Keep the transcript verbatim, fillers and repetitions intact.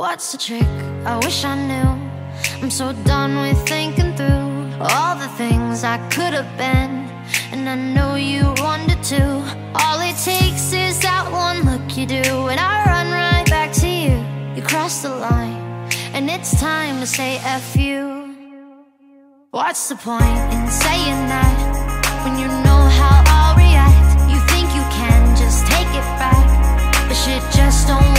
What's the trick? I wish I knew. I'm so done with thinking through all the things I could have been, and I know you wanted to. All it takes is that one look you do, and I run right back to you. You cross the line, and it's time to say F you. What's the point in saying that when you know how I'll react? You think you can just take it back, but shit just don't